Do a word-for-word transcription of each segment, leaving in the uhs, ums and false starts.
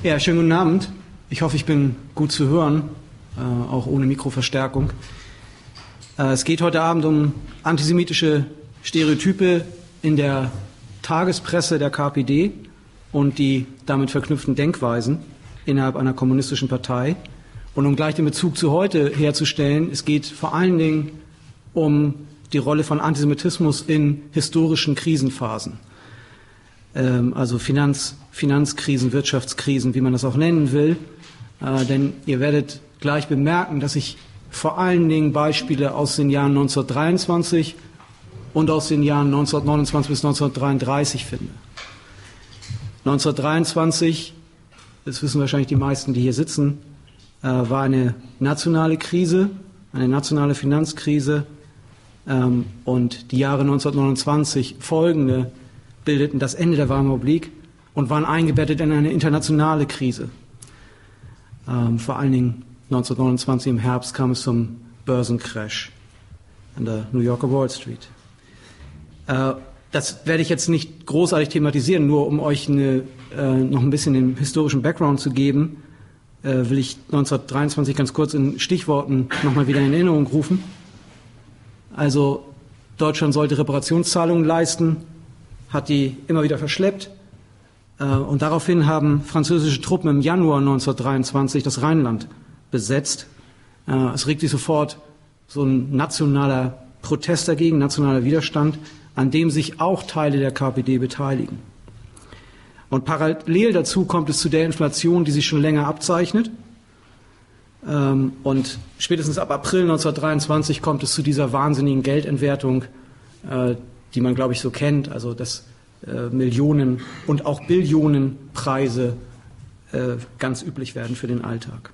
Ja, schönen guten Abend. Ich hoffe, ich bin gut zu hören, äh, auch ohne Mikroverstärkung. Äh, es geht heute Abend um antisemitische Stereotype in der Tagespresse der K P D und die damit verknüpften Denkweisen innerhalb einer kommunistischen Partei. Und um gleich den Bezug zu heute herzustellen, es geht vor allen Dingen um die Rolle von Antisemitismus in historischen Krisenphasen. Ähm, also Finanz, Finanzkrisen, Wirtschaftskrisen, wie man das auch nennen will. Äh, denn ihr werdet gleich bemerken, dass ich vor allen Dingen Beispiele aus den Jahren neunzehnhundertdreiundzwanzig und aus den Jahren neunzehnhundertneunundzwanzig bis neunzehnhundertdreiunddreißig finde. neunzehnhundertdreiundzwanzig, das wissen wahrscheinlich die meisten, die hier sitzen, äh, war eine nationale Krise, eine nationale Finanzkrise. Ähm, und die Jahre neunzehnhundertneunundzwanzig folgende bildeten das Ende der Weimarer Republik und waren eingebettet in eine internationale Krise. Ähm, vor allen Dingen neunzehnhundertneunundzwanzig im Herbst kam es zum Börsencrash an der New Yorker Wall Street. Äh, das werde ich jetzt nicht großartig thematisieren, nur um euch eine, äh, noch ein bisschen den historischen Background zu geben, äh, will ich neunzehnhundertdreiundzwanzig ganz kurz in Stichworten nochmal wieder in Erinnerung rufen. Also Deutschland sollte Reparationszahlungen leisten, hat die immer wieder verschleppt. Äh, und daraufhin haben französische Truppen im Januar neunzehnhundertdreiundzwanzig das Rheinland besetzt. Äh, es regt sich sofort so ein nationaler Protest dagegen, nationaler Widerstand, an dem sich auch Teile der K P D beteiligen. Und parallel dazu kommt es zu der Inflation, die sich schon länger abzeichnet. Ähm, und spätestens ab April neunzehnhundertdreiundzwanzig kommt es zu dieser wahnsinnigen Geldentwertung, äh, die man, glaube ich, so kennt, also dass äh, Millionen und auch Billionenpreise äh, ganz üblich werden für den Alltag.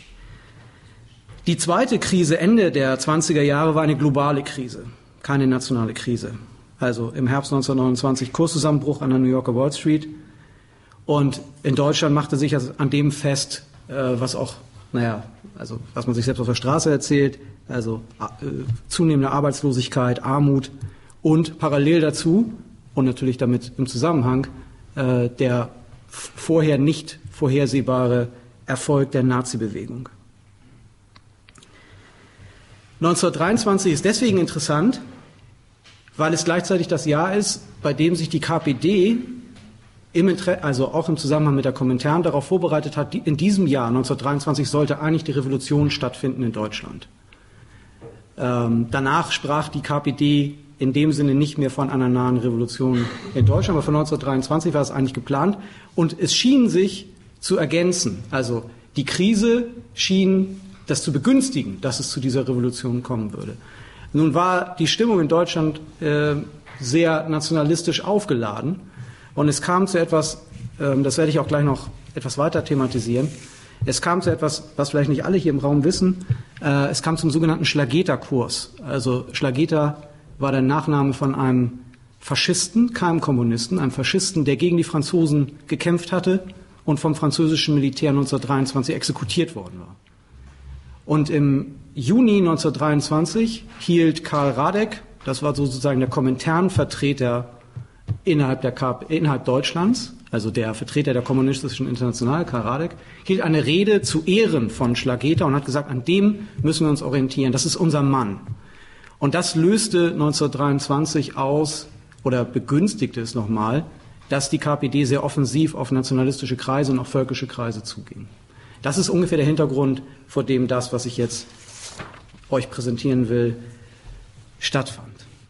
Die zweite Krise Ende der zwanziger Jahre war eine globale Krise, keine nationale Krise. Also im Herbst neunzehnhundertneunundzwanzig Kurszusammenbruch an der New Yorker Wall Street. Und in Deutschland machte sich also an dem fest, äh, was auch, naja, also was man sich selbst auf der Straße erzählt, also äh, zunehmende Arbeitslosigkeit, Armut und parallel dazu und natürlich damit im Zusammenhang äh, der vorher nicht vorhersehbare Erfolg der Nazi-Bewegung. neunzehnhundertdreiundzwanzig ist deswegen interessant, weil es gleichzeitig das Jahr ist, bei dem sich die K P D, im Inter- also auch im Zusammenhang mit der Komintern, darauf vorbereitet hat, in diesem Jahr, neunzehnhundertdreiundzwanzig, sollte eigentlich die Revolution stattfinden in Deutschland. Ähm, danach sprach die K P D in dem Sinne nicht mehr von einer nahen Revolution in Deutschland, aber von neunzehnhundertdreiundzwanzig war es eigentlich geplant. Und es schien sich zu ergänzen. Also die Krise schien das zu begünstigen, dass es zu dieser Revolution kommen würde. Nun war die Stimmung in Deutschland äh, sehr nationalistisch aufgeladen und es kam zu etwas, äh, das werde ich auch gleich noch etwas weiter thematisieren, es kam zu etwas, was vielleicht nicht alle hier im Raum wissen, äh, es kam zum sogenannten Schlageter-Kurs. Also Schlageter war der Nachname von einem Faschisten, keinem Kommunisten, einem Faschisten, der gegen die Franzosen gekämpft hatte und vom französischen Militär neunzehnhundertdreiundzwanzig exekutiert worden war. Und im Juni neunzehnhundertdreiundzwanzig hielt Karl Radek, das war sozusagen der Komintern-Vertreter innerhalb, der K P, innerhalb Deutschlands, also der Vertreter der kommunistischen Internationale, Karl Radek, hielt eine Rede zu Ehren von Schlageter und hat gesagt, an dem müssen wir uns orientieren, das ist unser Mann. Und das löste neunzehnhundertdreiundzwanzig aus oder begünstigte es nochmal, dass die K P D sehr offensiv auf nationalistische Kreise und auch völkische Kreise zuging. Das ist ungefähr der Hintergrund, vor dem das, was ich jetzt euch präsentieren will, stattfand.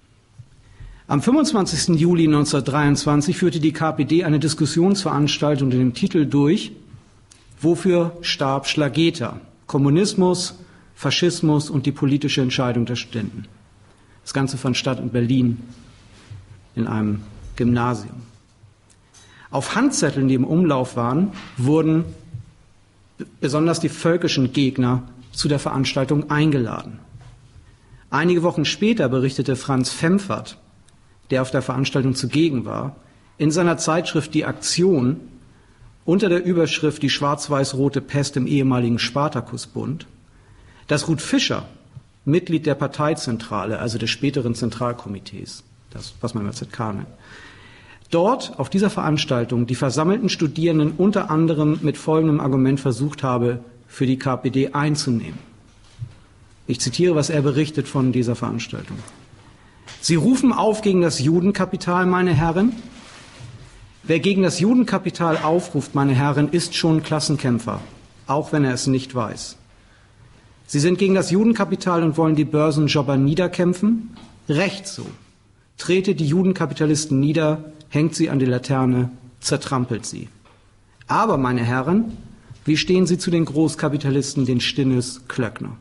Am fünfundzwanzigsten Juli neunzehnhundertdreiundzwanzig führte die K P D eine Diskussionsveranstaltung unter dem Titel durch, wofür starb Schlageter? Kommunismus, Faschismus und die politische Entscheidung der Studenten. Das Ganze fand statt in Berlin in einem Gymnasium. Auf Handzetteln, die im Umlauf waren, wurden besonders die völkischen Gegner zu der Veranstaltung eingeladen. Einige Wochen später berichtete Franz Pfemfert, der auf der Veranstaltung zugegen war, in seiner Zeitschrift Die Aktion unter der Überschrift Die schwarz-weiß-rote Pest im ehemaligen Spartakusbund, dass Ruth Fischer, Mitglied der Parteizentrale, also des späteren Zentralkomitees, das, was man immer Z K nennt, dort auf dieser Veranstaltung die versammelten Studierenden unter anderem mit folgendem Argument versucht habe, für die K P D einzunehmen. Ich zitiere, was er berichtet von dieser Veranstaltung. Sie rufen auf gegen das Judenkapital, meine Herren. Wer gegen das Judenkapital aufruft, meine Herren, ist schon Klassenkämpfer, auch wenn er es nicht weiß. Sie sind gegen das Judenkapital und wollen die Börsenjobber niederkämpfen? Recht so. Tretet die Judenkapitalisten nieder, hängt sie an die Laterne, zertrampelt sie. Aber, meine Herren, wie stehen Sie zu den Großkapitalisten, den Stinnes, Klöckner?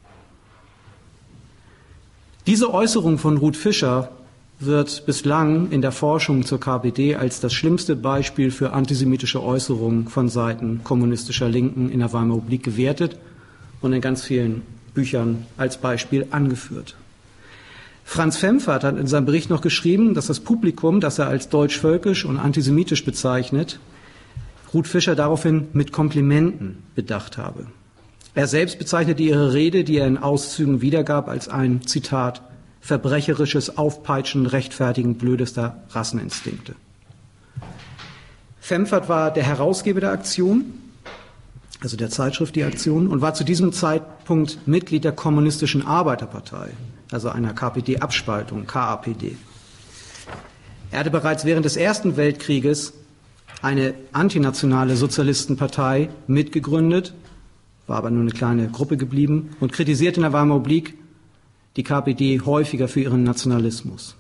Diese Äußerung von Ruth Fischer wird bislang in der Forschung zur K P D als das schlimmste Beispiel für antisemitische Äußerungen von Seiten kommunistischer Linken in der Weimarer Republik gewertet und in ganz vielen Büchern als Beispiel angeführt. Franz Pfemfert hat in seinem Bericht noch geschrieben, dass das Publikum, das er als deutsch-völkisch und antisemitisch bezeichnet, Ruth Fischer daraufhin mit Komplimenten bedacht habe. Er selbst bezeichnete ihre Rede, die er in Auszügen wiedergab, als ein, Zitat, verbrecherisches Aufpeitschen, Rechtfertigen blödester Rasseninstinkte. Pfemfert war der Herausgeber der Aktion, also der Zeitschrift Die Aktion, und war zu diesem Zeitpunkt Mitglied der Kommunistischen Arbeiterpartei, also einer K P D-Abspaltung, K A P D. Er hatte bereits während des Ersten Weltkrieges eine antinationale Sozialistenpartei mitgegründet, war aber nur eine kleine Gruppe geblieben und kritisierte in der Weimarer Republik die K P D häufiger für ihren Nationalismus.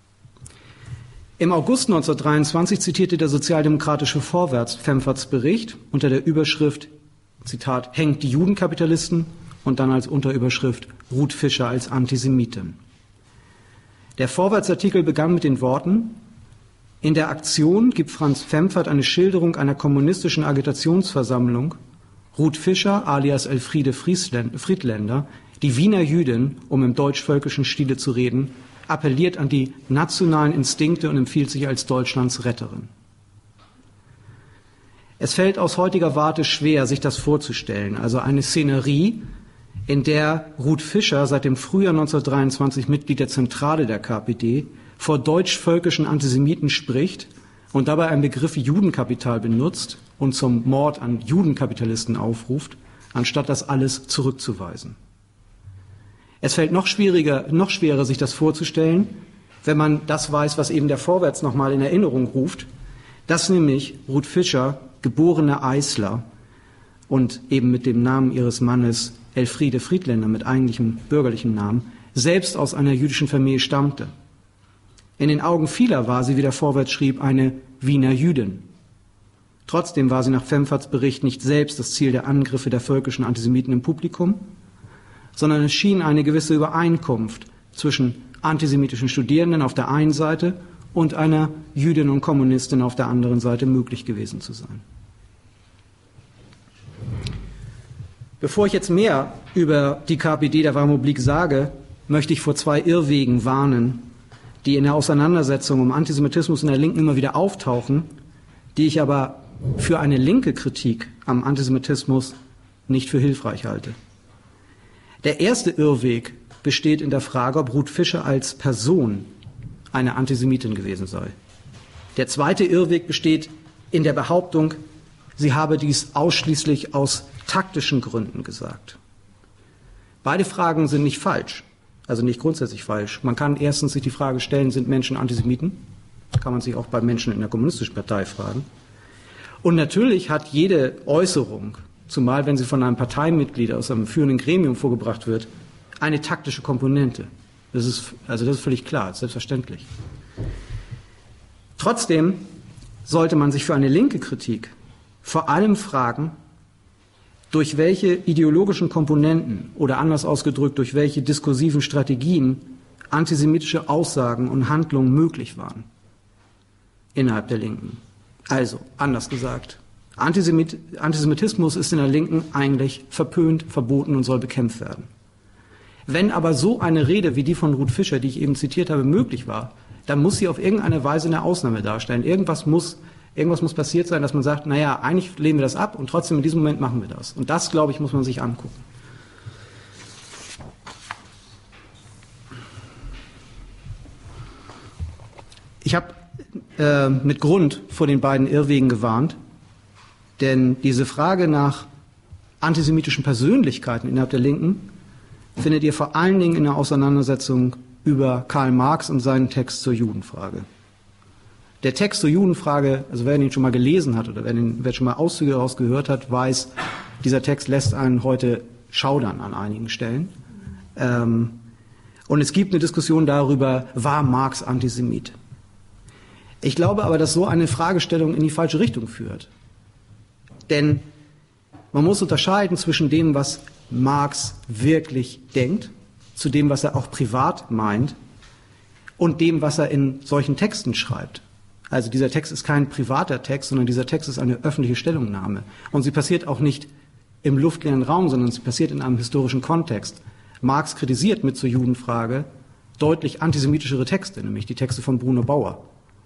Im August neunzehnhundertdreiundzwanzig zitierte der sozialdemokratische Vorwärts Pfemferts Bericht unter der Überschrift, Zitat, hängt die Judenkapitalisten und dann als Unterüberschrift Ruth Fischer als Antisemitin. Der Vorwärtsartikel begann mit den Worten: In der Aktion gibt Franz Pfemfert eine Schilderung einer kommunistischen Agitationsversammlung. Ruth Fischer alias Elfriede Friedländer, die Wiener Jüdin, um im deutsch-völkischen Stile zu reden, appelliert an die nationalen Instinkte und empfiehlt sich als Deutschlands Retterin. Es fällt aus heutiger Warte schwer, sich das vorzustellen, also eine Szenerie, in der Ruth Fischer seit dem Frühjahr neunzehnhundertdreiundzwanzig Mitglied der Zentrale der K P D vor deutsch-völkischen Antisemiten spricht und dabei einen Begriff Judenkapital benutzt und zum Mord an Judenkapitalisten aufruft, anstatt das alles zurückzuweisen. Es fällt noch schwieriger, noch schwerer, sich das vorzustellen, wenn man das weiß, was eben der Vorwärts nochmal in Erinnerung ruft, dass nämlich Ruth Fischer, geborene Eisler und eben mit dem Namen ihres Mannes Elfriede Friedländer mit eigentlichem bürgerlichen Namen, selbst aus einer jüdischen Familie stammte. In den Augen vieler war sie, wie der Vorwärts schrieb, eine Wiener Jüdin. Trotzdem war sie nach Pfemferts Bericht nicht selbst das Ziel der Angriffe der völkischen Antisemiten im Publikum, sondern es schien eine gewisse Übereinkunft zwischen antisemitischen Studierenden auf der einen Seite und einer Jüdin und Kommunistin auf der anderen Seite möglich gewesen zu sein. Bevor ich jetzt mehr über die K P D der Weimarer Republik sage, möchte ich vor zwei Irrwegen warnen, die in der Auseinandersetzung um Antisemitismus in der Linken immer wieder auftauchen, die ich aber für eine linke Kritik am Antisemitismus nicht für hilfreich halte. Der erste Irrweg besteht in der Frage, ob Ruth Fischer als Person eine Antisemitin gewesen sei. Der zweite Irrweg besteht in der Behauptung, sie habe dies ausschließlich aus taktischen Gründen gesagt. Beide Fragen sind nicht falsch, also nicht grundsätzlich falsch. Man kann erstens sich die Frage stellen, sind Menschen Antisemiten? Kann man sich auch bei Menschen in der Kommunistischen Partei fragen. Und natürlich hat jede Äußerung, zumal wenn sie von einem Parteimitglied aus einem führenden Gremium vorgebracht wird, eine taktische Komponente. Das ist, also das ist völlig klar, selbstverständlich. Trotzdem sollte man sich für eine linke Kritik vor allem fragen, durch welche ideologischen Komponenten oder anders ausgedrückt, durch welche diskursiven Strategien antisemitische Aussagen und Handlungen möglich waren innerhalb der Linken. Also, anders gesagt, Antisemit Antisemitismus ist in der Linken eigentlich verpönt, verboten und soll bekämpft werden. Wenn aber so eine Rede wie die von Ruth Fischer, die ich eben zitiert habe, möglich war, dann muss sie auf irgendeine Weise eine Ausnahme darstellen. Irgendwas muss, irgendwas muss passiert sein, dass man sagt, naja, eigentlich lehnen wir das ab und trotzdem in diesem Moment machen wir das. Und das, glaube ich, muss man sich angucken. Ich habe äh, mit Grund vor den beiden Irrwegen gewarnt, denn diese Frage nach antisemitischen Persönlichkeiten innerhalb der Linken findet ihr vor allen Dingen in der Auseinandersetzung über Karl Marx und seinen Text zur Judenfrage. Der Text zur Judenfrage, also wer ihn schon mal gelesen hat oder wer, den, wer schon mal Auszüge daraus gehört hat, weiß, dieser Text lässt einen heute schaudern an einigen Stellen. Ähm, und es gibt eine Diskussion darüber, war Marx Antisemit? Ich glaube aber, dass so eine Fragestellung in die falsche Richtung führt. Denn man muss unterscheiden zwischen dem, was Marx wirklich denkt, zu dem, was er auch privat meint, und dem, was er in solchen Texten schreibt. Also dieser Text ist kein privater Text, sondern dieser Text ist eine öffentliche Stellungnahme. Und sie passiert auch nicht im luftleeren Raum, sondern sie passiert in einem historischen Kontext. Marx kritisiert mit zur Judenfrage deutlich antisemitischere Texte, nämlich die Texte von Bruno Bauer.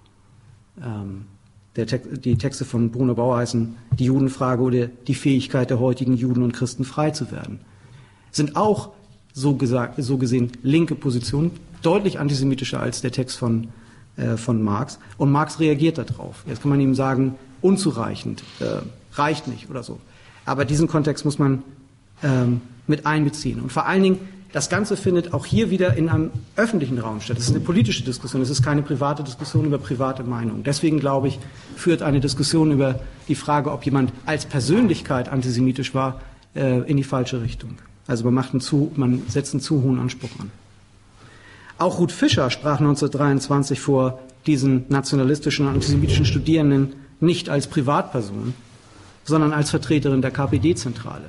Ähm, der Te- die Texte von Bruno Bauer heißen Die Judenfrage oder die Fähigkeit der heutigen Juden und Christen frei zu werden. Sind auch so, gesagt, so gesehen linke Positionen, deutlich antisemitischer als der Text von von Marx, und Marx reagiert darauf. Jetzt kann man ihm sagen, unzureichend, äh, reicht nicht oder so. Aber diesen Kontext muss man ähm, mit einbeziehen. Und vor allen Dingen, das Ganze findet auch hier wieder in einem öffentlichen Raum statt. Es ist eine politische Diskussion, es ist keine private Diskussion über private Meinungen. Deswegen, glaube ich, führt eine Diskussion über die Frage, ob jemand als Persönlichkeit antisemitisch war, äh, in die falsche Richtung. Also man, macht einen zu, man setzt einen zu hohen Anspruch an. Auch Ruth Fischer sprach neunzehnhundertdreiundzwanzig vor diesen nationalistischen und antisemitischen Studierenden nicht als Privatperson, sondern als Vertreterin der K P D-Zentrale.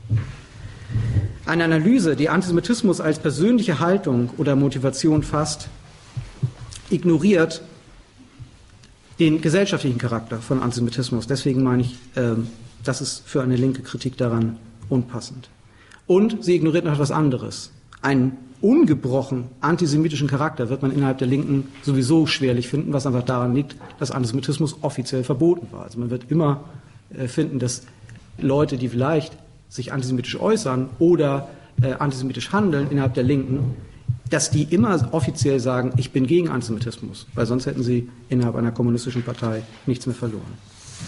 Eine Analyse, die Antisemitismus als persönliche Haltung oder Motivation fasst, ignoriert den gesellschaftlichen Charakter von Antisemitismus. Deswegen meine ich, äh, das ist für eine linke Kritik daran unpassend. Und sie ignoriert noch etwas anderes. Einen ungebrochen antisemitischen Charakter wird man innerhalb der Linken sowieso schwerlich finden, was einfach daran liegt, dass Antisemitismus offiziell verboten war. Also man wird immer äh, finden, dass Leute, die vielleicht sich antisemitisch äußern oder äh, antisemitisch handeln innerhalb der Linken, dass die immer offiziell sagen, ich bin gegen Antisemitismus, weil sonst hätten sie innerhalb einer kommunistischen Partei nichts mehr verloren.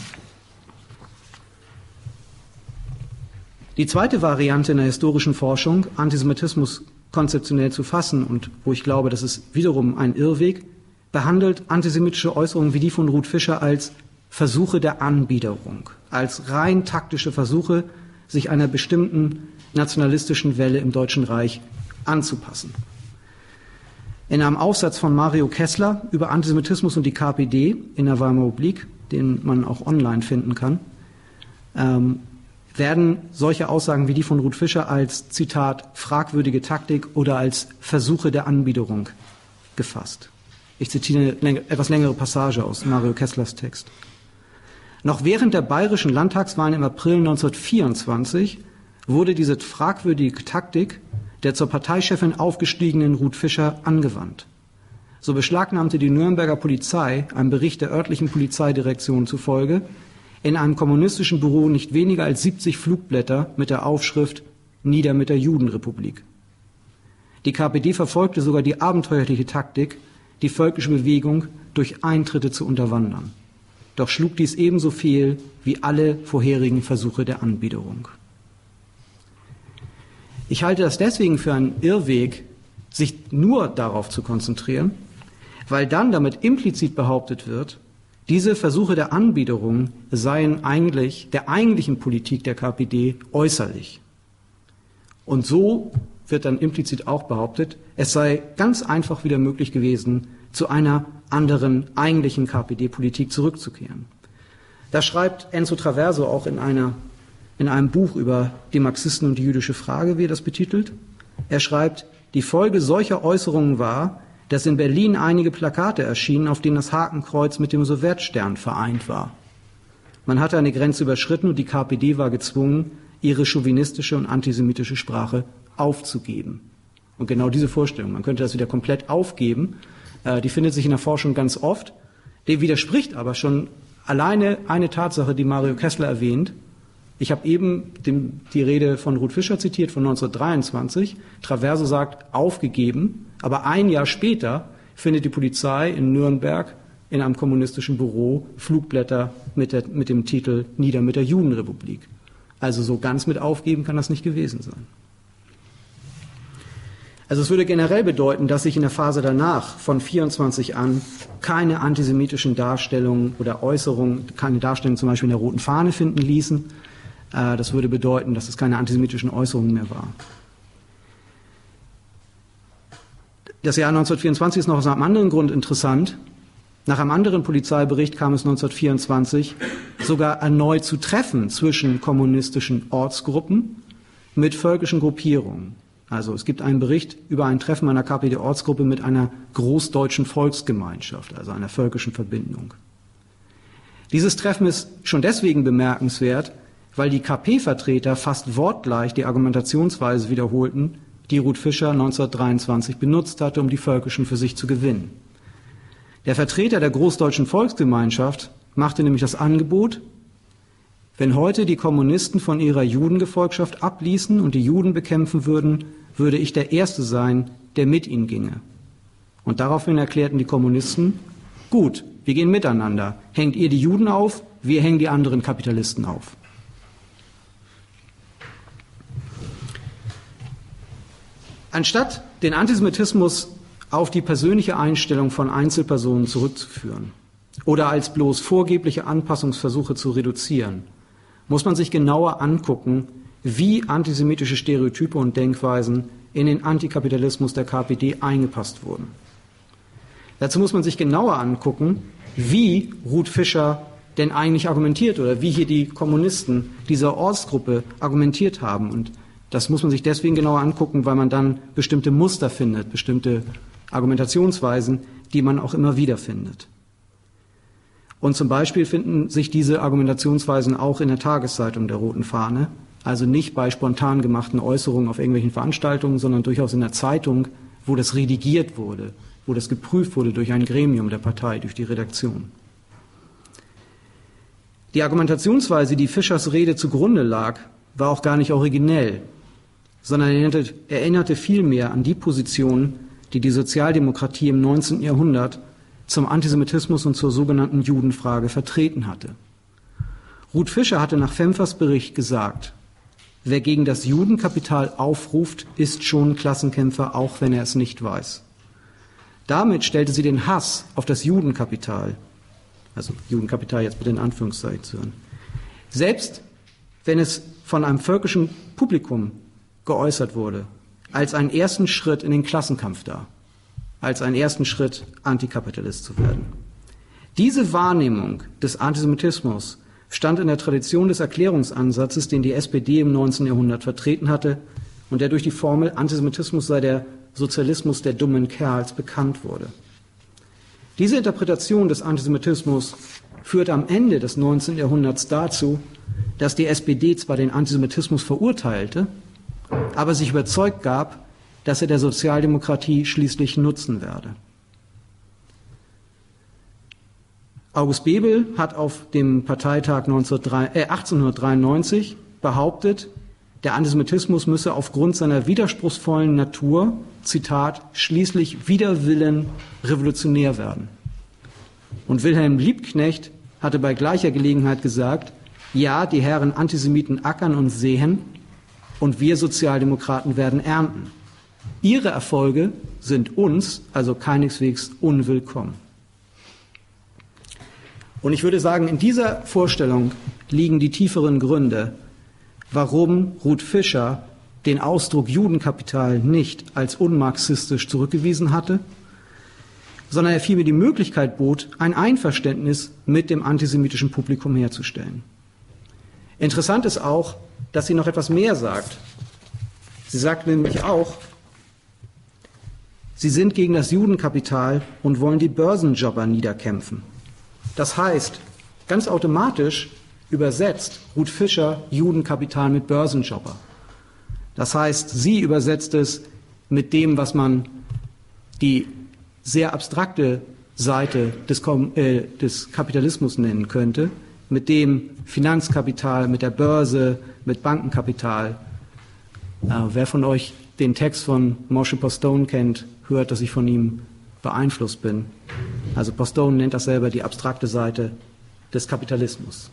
Die zweite Variante in der historischen Forschung, Antisemitismus konzeptionell zu fassen, und wo ich glaube, das ist wiederum ein Irrweg, behandelt antisemitische Äußerungen wie die von Ruth Fischer als Versuche der Anbiederung, als rein taktische Versuche, sich einer bestimmten nationalistischen Welle im Deutschen Reich anzupassen. In einem Aufsatz von Mario Kessler über Antisemitismus und die K P D in der Weimarer Republik, den man auch online finden kann, ähm, werden solche Aussagen wie die von Ruth Fischer als, Zitat, fragwürdige Taktik oder als Versuche der Anbiederung gefasst. Ich zitiere eine etwas längere Passage aus Mario Kesslers Text. Noch während der bayerischen Landtagswahlen im April neunzehnhundertvierundzwanzig wurde diese fragwürdige Taktik der zur Parteichefin aufgestiegenen Ruth Fischer angewandt. So beschlagnahmte die Nürnberger Polizei, einem Bericht der örtlichen Polizeidirektion zufolge, in einem kommunistischen Büro nicht weniger als siebzig Flugblätter mit der Aufschrift »Nieder mit der Judenrepublik«. Die K P D verfolgte sogar die abenteuerliche Taktik, die völkische Bewegung durch Eintritte zu unterwandern. Doch schlug dies ebenso fehl wie alle vorherigen Versuche der Anbiederung. Ich halte das deswegen für einen Irrweg, sich nur darauf zu konzentrieren, weil dann damit implizit behauptet wird, diese Versuche der Anbiederung seien eigentlich der eigentlichen Politik der K P D äußerlich. Und so wird dann implizit auch behauptet, es sei ganz einfach wieder möglich gewesen, zu einer anderen eigentlichen K P D-Politik zurückzukehren. Das schreibt Enzo Traverso auch in, einer, in einem Buch über die Marxisten und die jüdische Frage, wie er das betitelt. Er schreibt, die Folge solcher Äußerungen war, dass in Berlin einige Plakate erschienen, auf denen das Hakenkreuz mit dem Sowjetstern vereint war. Man hatte eine Grenze überschritten und die K P D war gezwungen, ihre chauvinistische und antisemitische Sprache aufzugeben. Und genau diese Vorstellung, man könnte das wieder komplett aufgeben, äh, die findet sich in der Forschung ganz oft. Dem widerspricht aber schon alleine eine Tatsache, die Mario Kessler erwähnt. Ich habe eben dem, die Rede von Ruth Fischer zitiert von neunzehnhundertdreiundzwanzig. Traverso sagt, aufgegeben. Aber ein Jahr später findet die Polizei in Nürnberg in einem kommunistischen Büro Flugblätter mit, der, mit dem Titel »Nieder mit der Judenrepublik«. Also so ganz mit aufgeben kann das nicht gewesen sein. Also es würde generell bedeuten, dass sich in der Phase danach von vierundzwanzig an keine antisemitischen Darstellungen oder Äußerungen, keine Darstellungen zum Beispiel in der Roten Fahne finden ließen. Das würde bedeuten, dass es keine antisemitischen Äußerungen mehr war. Das Jahr neunzehnhundertvierundzwanzig ist noch aus einem anderen Grund interessant. Nach einem anderen Polizeibericht kam es neunzehnhundertvierundzwanzig sogar erneut zu Treffen zwischen kommunistischen Ortsgruppen mit völkischen Gruppierungen. Also es gibt einen Bericht über ein Treffen einer K P D-Ortsgruppe mit einer großdeutschen Volksgemeinschaft, also einer völkischen Verbindung. Dieses Treffen ist schon deswegen bemerkenswert, weil die K P-Vertreter fast wortgleich die Argumentationsweise wiederholten, die Ruth Fischer neunzehnhundertdreiundzwanzig benutzt hatte, um die Völkischen für sich zu gewinnen. Der Vertreter der großdeutschen Volksgemeinschaft machte nämlich das Angebot, wenn heute die Kommunisten von ihrer Judengefolgschaft abließen und die Juden bekämpfen würden, würde ich der Erste sein, der mit ihnen ginge. Und daraufhin erklärten die Kommunisten, gut, wir gehen miteinander. Hängt ihr die Juden auf, wir hängen die anderen Kapitalisten auf. Anstatt den Antisemitismus auf die persönliche Einstellung von Einzelpersonen zurückzuführen oder als bloß vorgebliche Anpassungsversuche zu reduzieren, muss man sich genauer angucken, wie antisemitische Stereotype und Denkweisen in den Antikapitalismus der K P D eingepasst wurden. Dazu muss man sich genauer angucken, wie Ruth Fischer denn eigentlich argumentiert oder wie hier die Kommunisten dieser Ortsgruppe argumentiert haben. Und das muss man sich deswegen genauer angucken, weil man dann bestimmte Muster findet, bestimmte Argumentationsweisen, die man auch immer wieder findet. Und zum Beispiel finden sich diese Argumentationsweisen auch in der Tageszeitung der Roten Fahne, also nicht bei spontan gemachten Äußerungen auf irgendwelchen Veranstaltungen, sondern durchaus in der Zeitung, wo das redigiert wurde, wo das geprüft wurde durch ein Gremium der Partei, durch die Redaktion. Die Argumentationsweise, die Fischers Rede zugrunde lag, war auch gar nicht originell, sondern erinnerte, erinnerte vielmehr an die Position, die die Sozialdemokratie im neunzehnten Jahrhundert zum Antisemitismus und zur sogenannten Judenfrage vertreten hatte. Ruth Fischer hatte nach Fempfers Bericht gesagt, wer gegen das Judenkapital aufruft, ist schon Klassenkämpfer, auch wenn er es nicht weiß. Damit stellte sie den Hass auf das Judenkapital, also Judenkapital jetzt bitte in Anführungszeichen zu hören, selbst wenn es von einem völkischen Publikum geäußert wurde, als einen ersten Schritt in den Klassenkampf dar, als einen ersten Schritt, Antikapitalist zu werden. Diese Wahrnehmung des Antisemitismus stand in der Tradition des Erklärungsansatzes, den die S P D im neunzehnten Jahrhundert vertreten hatte und der durch die Formel Antisemitismus sei der Sozialismus der dummen Kerls bekannt wurde. Diese Interpretation des Antisemitismus führte am Ende des neunzehnten Jahrhunderts dazu, dass die S P D zwar den Antisemitismus verurteilte, aber sich überzeugt gab, dass er der Sozialdemokratie schließlich nutzen werde. August Bebel hat auf dem Parteitag achtzehnhundertdreiundneunzig behauptet, der Antisemitismus müsse aufgrund seiner widerspruchsvollen Natur, Zitat, schließlich wider Willen revolutionär werden. Und Wilhelm Liebknecht hatte bei gleicher Gelegenheit gesagt, ja, die Herren Antisemiten ackern und säen und wir Sozialdemokraten werden ernten. Ihre Erfolge sind uns also keineswegs unwillkommen. Und ich würde sagen, in dieser Vorstellung liegen die tieferen Gründe, warum Ruth Fischer den Ausdruck Judenkapital nicht als unmarxistisch zurückgewiesen hatte, sondern er vielmehr die Möglichkeit bot, ein Einverständnis mit dem antisemitischen Publikum herzustellen. Interessant ist auch, dass sie noch etwas mehr sagt. Sie sagt nämlich auch, sie sind gegen das Judenkapital und wollen die Börsenjobber niederkämpfen. Das heißt, ganz automatisch übersetzt Ruth Fischer Judenkapital mit Börsenjobber. Das heißt, sie übersetzt es mit dem, was man die sehr abstrakte Seite des, äh, des Kapitalismus nennen könnte, mit dem Finanzkapital, mit der Börse, mit Bankenkapital. Äh, wer von euch den Text von Moshe Postone kennt, hört, dass ich von ihm beeinflusst bin. Also Postone nennt das selber die abstrakte Seite des Kapitalismus.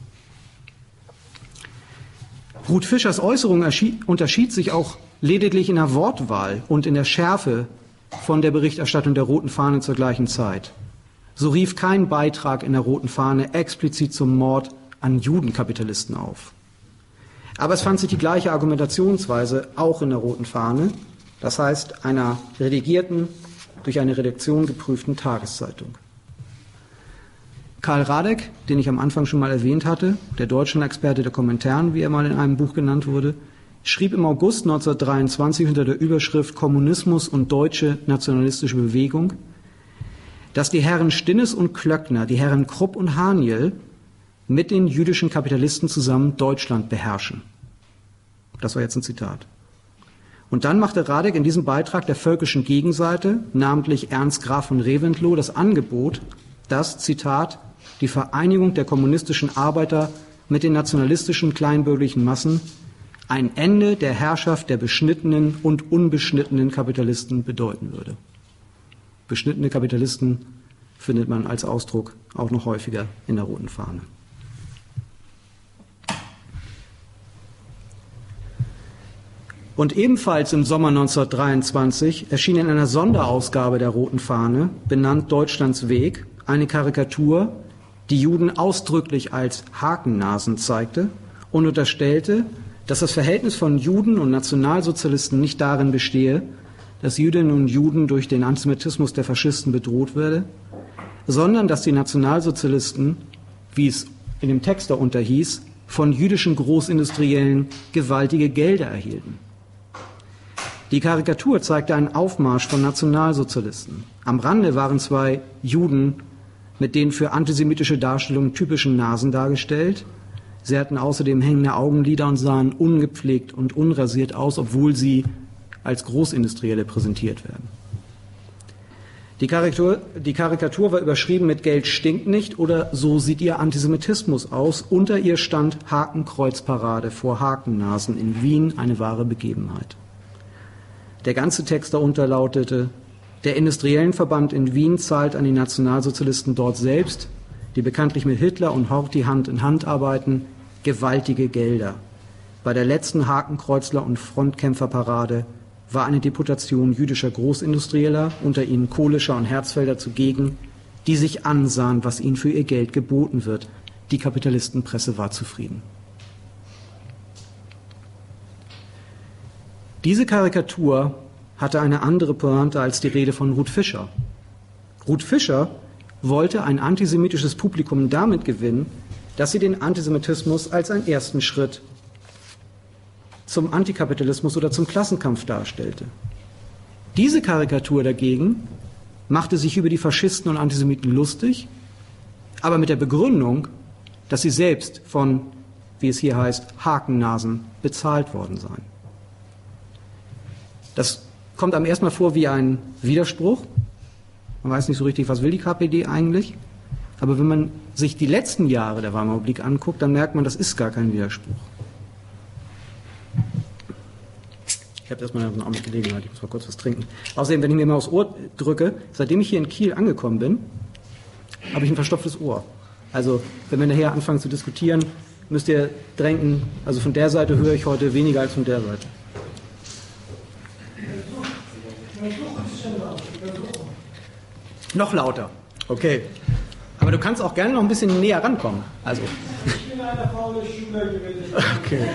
Ruth Fischers Äußerung unterschied sich auch lediglich in der Wortwahl und in der Schärfe von der Berichterstattung der Roten Fahne zur gleichen Zeit. So rief kein Beitrag in der Roten Fahne explizit zum Mord an Judenkapitalisten auf. Aber es fand sich die gleiche Argumentationsweise auch in der Roten Fahne, das heißt einer redigierten, durch eine Redaktion geprüften Tageszeitung. Karl Radek, den ich am Anfang schon mal erwähnt hatte, der Deutschland-Experte der Komintern, wie er mal in einem Buch genannt wurde, schrieb im August neunzehnhundertdreiundzwanzig unter der Überschrift Kommunismus und deutsche nationalistische Bewegung, dass die Herren Stinnes und Klöckner, die Herren Krupp und Haniel mit den jüdischen Kapitalisten zusammen Deutschland beherrschen. Das war jetzt ein Zitat. Und dann machte Radek in diesem Beitrag der völkischen Gegenseite, namentlich Ernst Graf von Reventlow, das Angebot, dass, Zitat, die Vereinigung der kommunistischen Arbeiter mit den nationalistischen kleinbürgerlichen Massen ein Ende der Herrschaft der beschnittenen und unbeschnittenen Kapitalisten bedeuten würde. Beschnittene Kapitalisten findet man als Ausdruck auch noch häufiger in der Roten Fahne. Und ebenfalls im Sommer neunzehnhundertdreiundzwanzig erschien in einer Sonderausgabe der Roten Fahne, benannt Deutschlands Weg, eine Karikatur, die Juden ausdrücklich als Hakennasen zeigte und unterstellte, dass das Verhältnis von Juden und Nationalsozialisten nicht darin bestehe, dass Jüdinnen und Juden durch den Antisemitismus der Faschisten bedroht werde, sondern dass die Nationalsozialisten, wie es in dem Text darunter hieß, von jüdischen Großindustriellen gewaltige Gelder erhielten. Die Karikatur zeigte einen Aufmarsch von Nationalsozialisten. Am Rande waren zwei Juden mit den für antisemitische Darstellungen typischen Nasen dargestellt. Sie hatten außerdem hängende Augenlider und sahen ungepflegt und unrasiert aus, obwohl sie als Großindustrielle präsentiert werden. Die Karikatur, die Karikatur war überschrieben mit Geld stinkt nicht oder so sieht ihr Antisemitismus aus. Unter ihr stand Hakenkreuzparade vor Hakennasen in Wien, eine wahre Begebenheit. Der ganze Text darunter lautete: Der Industriellenverband in Wien zahlt an die Nationalsozialisten dort selbst, die bekanntlich mit Hitler und Horthy Hand in Hand arbeiten, gewaltige Gelder. Bei der letzten Hakenkreuzler- und Frontkämpferparade war eine Deputation jüdischer Großindustrieller, unter ihnen Kohlischer und Herzfelder, zugegen, die sich ansahen, was ihnen für ihr Geld geboten wird. Die Kapitalistenpresse war zufrieden. Diese Karikatur hatte eine andere Pointe als die Rede von Ruth Fischer. Ruth Fischer wollte ein antisemitisches Publikum damit gewinnen, dass sie den Antisemitismus als einen ersten Schritt zum Antikapitalismus oder zum Klassenkampf darstellte. Diese Karikatur dagegen machte sich über die Faschisten und Antisemiten lustig, aber mit der Begründung, dass sie selbst von, wie es hier heißt, Hakennasen bezahlt worden seien. Das kommt einem erstmal vor wie ein Widerspruch. Man weiß nicht so richtig, was will die K P D eigentlich. Aber wenn man sich die letzten Jahre der Weimarer Republik anguckt, dann merkt man, das ist gar kein Widerspruch. Ich habe erstmal eine Augenblick Gelegenheit, ich muss mal kurz was trinken. Außerdem, wenn ich mir mal aufs Ohr drücke, seitdem ich hier in Kiel angekommen bin, habe ich ein verstopftes Ohr. Also, wenn wir nachher anfangen zu diskutieren, müsst ihr drängen, also von der Seite höre ich heute weniger als von der Seite. Noch lauter. Okay. Aber du kannst auch gerne noch ein bisschen näher rankommen. Also. Ich bin eine faule Schüler gewesen. Okay.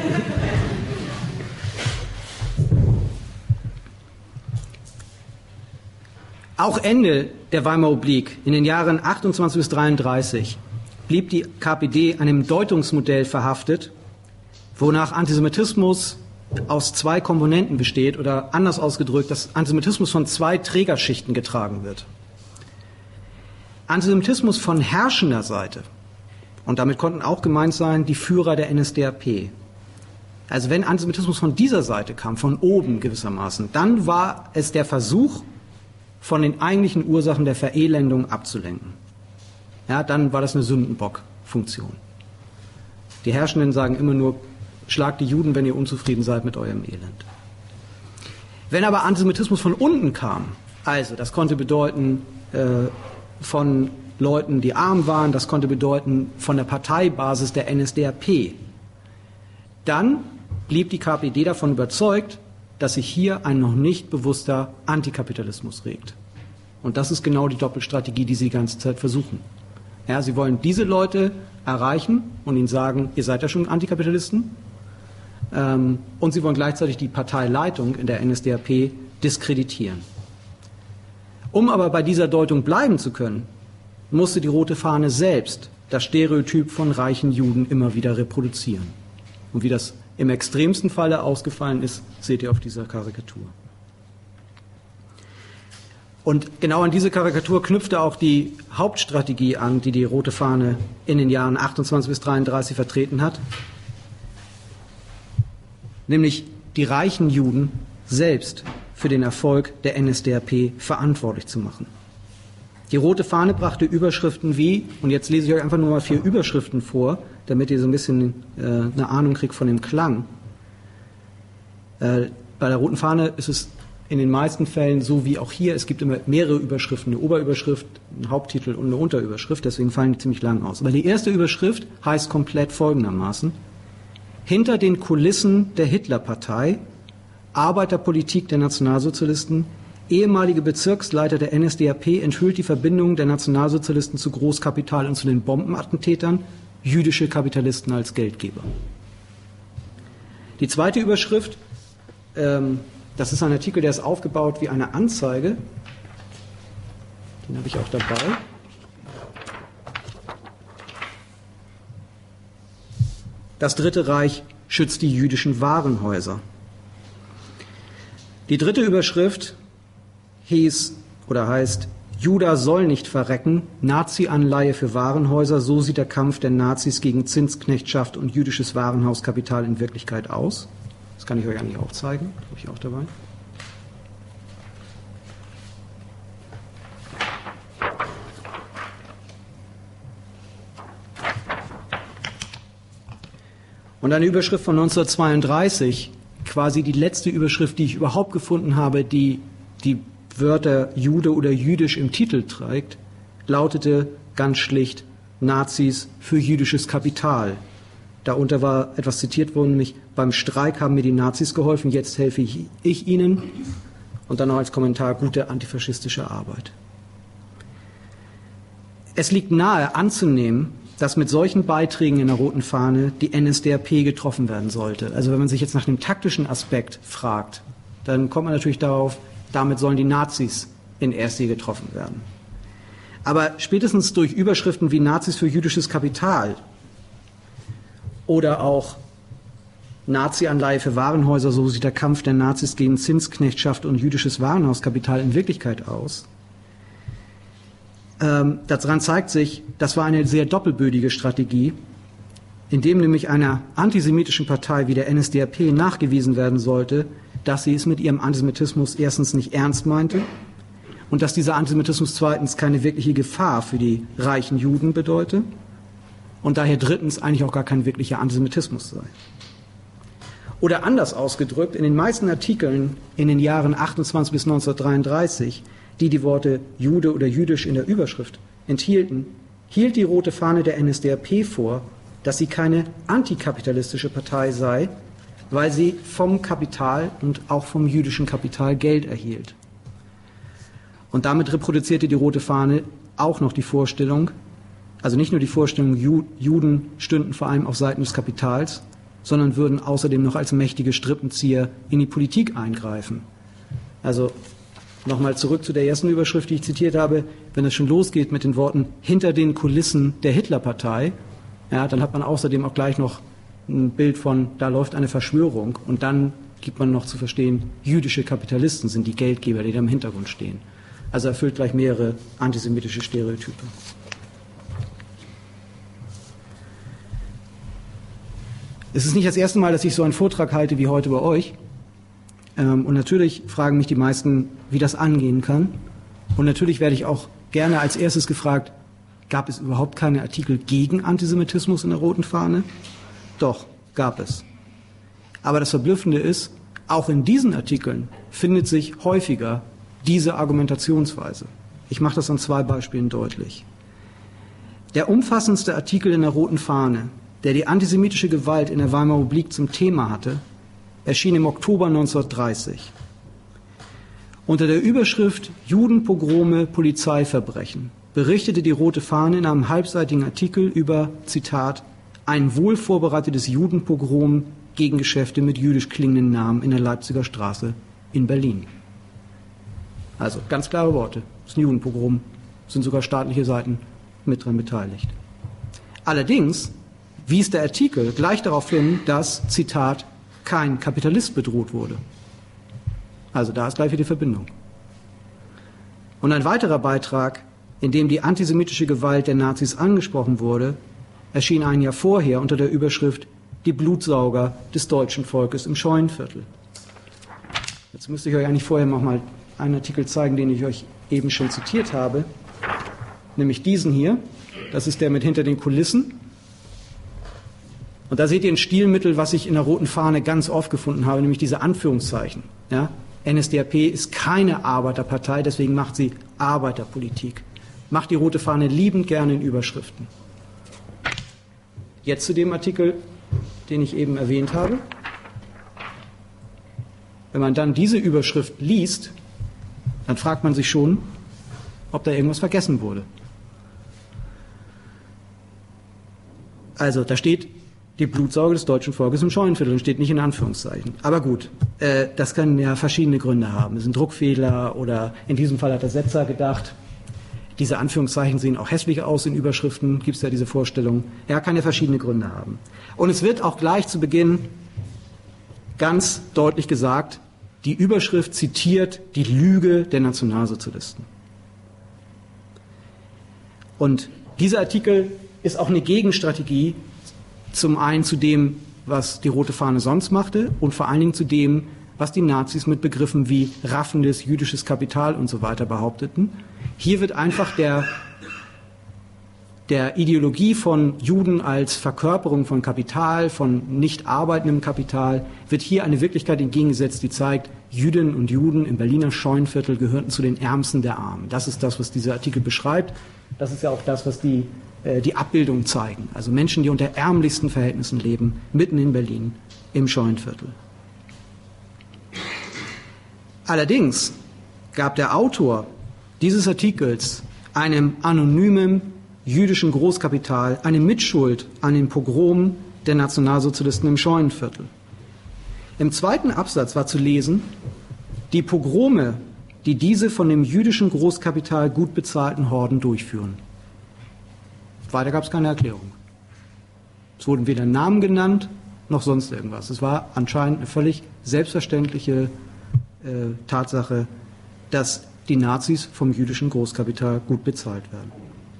Auch Ende der Weimarer Republik, in den Jahren achtundzwanzig bis dreiunddreißig, blieb die K P D einem Deutungsmodell verhaftet, wonach Antisemitismus aus zwei Komponenten besteht oder anders ausgedrückt, dass Antisemitismus von zwei Trägerschichten getragen wird. Antisemitismus von herrschender Seite, und damit konnten auch gemeint sein die Führer der N S D A P. Also wenn Antisemitismus von dieser Seite kam, von oben gewissermaßen, dann war es der Versuch, von den eigentlichen Ursachen der Verelendung abzulenken. Ja, dann war das eine Sündenbock-Funktion. Die Herrschenden sagen immer nur, schlagt die Juden, wenn ihr unzufrieden seid mit eurem Elend. Wenn aber Antisemitismus von unten kam, also das konnte bedeuten, äh, von Leuten, die arm waren, das konnte bedeuten von der Parteibasis der N S D A P. Dann blieb die K P D davon überzeugt, dass sich hier ein noch nicht bewusster Antikapitalismus regt. Und das ist genau die Doppelstrategie, die sie die ganze Zeit versuchen. Ja, sie wollen diese Leute erreichen und ihnen sagen, ihr seid ja schon Antikapitalisten. Ähm, und sie wollen gleichzeitig die Parteileitung in der N S D A P diskreditieren. Um aber bei dieser Deutung bleiben zu können, musste die Rote Fahne selbst das Stereotyp von reichen Juden immer wieder reproduzieren. Und wie das im extremsten Falle ausgefallen ist, seht ihr auf dieser Karikatur. Und genau an diese Karikatur knüpfte auch die Hauptstrategie an, die die Rote Fahne in den Jahren achtundzwanzig bis dreiunddreißig vertreten hat, nämlich die reichen Juden selbst für den Erfolg der N S D A P verantwortlich zu machen. Die Rote Fahne brachte Überschriften wie, und jetzt lese ich euch einfach nur mal vier Überschriften vor, damit ihr so ein bisschen äh, eine Ahnung kriegt von dem Klang. Äh, bei der Roten Fahne ist es in den meisten Fällen so wie auch hier, es gibt immer mehrere Überschriften, eine Oberüberschrift, einen Haupttitel und eine Unterüberschrift, deswegen fallen die ziemlich lang aus. Aber die erste Überschrift heißt komplett folgendermaßen: Hinter den Kulissen der Hitlerpartei, Arbeiterpolitik der Nationalsozialisten, ehemalige Bezirksleiter der N S D A P enthüllt die Verbindung der Nationalsozialisten zu Großkapital und zu den Bombenattentätern, jüdische Kapitalisten als Geldgeber. Die zweite Überschrift, ähm, das ist ein Artikel, der ist aufgebaut wie eine Anzeige. Den habe ich auch dabei. Das Dritte Reich schützt die jüdischen Warenhäuser. Die dritte Überschrift hieß oder heißt: Juda soll nicht verrecken, Nazi-Anleihe für Warenhäuser, so sieht der Kampf der Nazis gegen Zinsknechtschaft und jüdisches Warenhauskapital in Wirklichkeit aus. Das kann ich euch eigentlich auch zeigen, habe ich auch dabei. Und eine Überschrift von neunzehnhundertzweiunddreißig, quasi die letzte Überschrift, die ich überhaupt gefunden habe, die die Wörter Jude oder jüdisch im Titel trägt, lautete ganz schlicht: Nazis für jüdisches Kapital. Darunter war etwas zitiert worden, nämlich: Beim Streik haben mir die Nazis geholfen, jetzt helfe ich, ich ihnen. Und dann noch als Kommentar: gute antifaschistische Arbeit. Es liegt nahe anzunehmen, dass mit solchen Beiträgen in der Roten Fahne die N S D A P getroffen werden sollte. Also wenn man sich jetzt nach dem taktischen Aspekt fragt, dann kommt man natürlich darauf, damit sollen die Nazis in erster Linie getroffen werden. Aber spätestens durch Überschriften wie Nazis für jüdisches Kapital oder auch Nazi-Anleihe für Warenhäuser, so sieht der Kampf der Nazis gegen Zinsknechtschaft und jüdisches Warenhauskapital in Wirklichkeit aus. Ähm, daran zeigt sich, das war eine sehr doppelbödige Strategie, indem nämlich einer antisemitischen Partei wie der N S D A P nachgewiesen werden sollte, dass sie es mit ihrem Antisemitismus erstens nicht ernst meinte und dass dieser Antisemitismus zweitens keine wirkliche Gefahr für die reichen Juden bedeute und daher drittens eigentlich auch gar kein wirklicher Antisemitismus sei. Oder anders ausgedrückt, in den meisten Artikeln in den Jahren achtundzwanzig bis neunzehnhundertdreiunddreißig, die die Worte Jude oder jüdisch in der Überschrift enthielten, hielt die Rote Fahne der N S D A P vor, dass sie keine antikapitalistische Partei sei, weil sie vom Kapital und auch vom jüdischen Kapital Geld erhielt. Und damit reproduzierte die Rote Fahne auch noch die Vorstellung, also nicht nur die Vorstellung, Juden stünden vor allem auf Seiten des Kapitals, sondern würden außerdem noch als mächtige Strippenzieher in die Politik eingreifen. Also nochmal zurück zu der ersten Überschrift, die ich zitiert habe. Wenn es schon losgeht mit den Worten hinter den Kulissen der Hitlerpartei, ja, dann hat man außerdem auch gleich noch ein Bild von, da läuft eine Verschwörung, und dann gibt man noch zu verstehen, jüdische Kapitalisten sind die Geldgeber, die da im Hintergrund stehen. Also erfüllt gleich mehrere antisemitische Stereotype. Es ist nicht das erste Mal, dass ich so einen Vortrag halte wie heute bei euch. Und natürlich fragen mich die meisten, wie das angehen kann. Und natürlich werde ich auch gerne als erstes gefragt, gab es überhaupt keine Artikel gegen Antisemitismus in der Roten Fahne? Doch, gab es. Aber das Verblüffende ist, auch in diesen Artikeln findet sich häufiger diese Argumentationsweise. Ich mache das an zwei Beispielen deutlich. Der umfassendste Artikel in der Roten Fahne, der die antisemitische Gewalt in der Weimarer Republik zum Thema hatte, erschien im Oktober neunzehnhundertdreißig. Unter der Überschrift Judenpogrome, Polizeiverbrechen berichtete die Rote Fahne in einem halbseitigen Artikel über, Zitat, ein wohlvorbereitetes Judenpogrom gegen Geschäfte mit jüdisch klingenden Namen in der Leipziger Straße in Berlin. Also ganz klare Worte. Das ist ein Judenpogrom, sind sogar staatliche Seiten mit dran beteiligt. Allerdings wies der Artikel gleich darauf hin, dass, Zitat, kein Kapitalist bedroht wurde. Also da ist gleich wieder die Verbindung. Und ein weiterer Beitrag, in dem die antisemitische Gewalt der Nazis angesprochen wurde, erschien ein Jahr vorher unter der Überschrift Die Blutsauger des deutschen Volkes im Scheunenviertel. Jetzt müsste ich euch eigentlich vorher noch mal einen Artikel zeigen, den ich euch eben schon zitiert habe, nämlich diesen hier. Das ist der mit hinter den Kulissen. Und da seht ihr ein Stilmittel, was ich in der Roten Fahne ganz oft gefunden habe, nämlich diese Anführungszeichen. Ja? N S D A P ist keine Arbeiterpartei, deswegen macht sie Arbeiterpolitik. Macht die Rote Fahne liebend gerne in Überschriften. Jetzt zu dem Artikel, den ich eben erwähnt habe. Wenn man dann diese Überschrift liest, dann fragt man sich schon, ob da irgendwas vergessen wurde. Also da steht die Blutsauge des deutschen Volkes im Scheunenviertel und steht nicht in Anführungszeichen. Aber gut, äh, das können ja verschiedene Gründe haben. Es sind Druckfehler oder in diesem Fall hat der Setzer gedacht, diese Anführungszeichen sehen auch hässlich aus in Überschriften, gibt es ja diese Vorstellung. Ja, kann ja verschiedene Gründe haben. Und es wird auch gleich zu Beginn ganz deutlich gesagt, die Überschrift zitiert die Lüge der Nationalsozialisten. Und dieser Artikel ist auch eine Gegenstrategie zum einen zu dem, was die Rote Fahne sonst machte und vor allen Dingen zu dem, was die Nazis mit Begriffen wie raffendes jüdisches Kapital und so weiter behaupteten. Hier wird einfach der, der Ideologie von Juden als Verkörperung von Kapital, von nicht arbeitendem Kapital, wird hier eine Wirklichkeit entgegengesetzt, die zeigt, Jüdinnen und Juden im Berliner Scheunenviertel gehörten zu den Ärmsten der Armen. Das ist das, was dieser Artikel beschreibt. Das ist ja auch das, was die, äh, die Abbildungen zeigen. Also Menschen, die unter ärmlichsten Verhältnissen leben, mitten in Berlin im Scheunenviertel. Allerdings gab der Autor dieses Artikels einem anonymen jüdischen Großkapital eine Mitschuld an den Pogromen der Nationalsozialisten im Scheunenviertel. Im zweiten Absatz war zu lesen, die Pogrome, die diese von dem jüdischen Großkapital gut bezahlten Horden durchführen. Weiter gab es keine Erklärung. Es wurden weder Namen genannt, noch sonst irgendwas. Es war anscheinend eine völlig selbstverständliche äh, Tatsache, dass die Nazis vom jüdischen Großkapital gut bezahlt werden.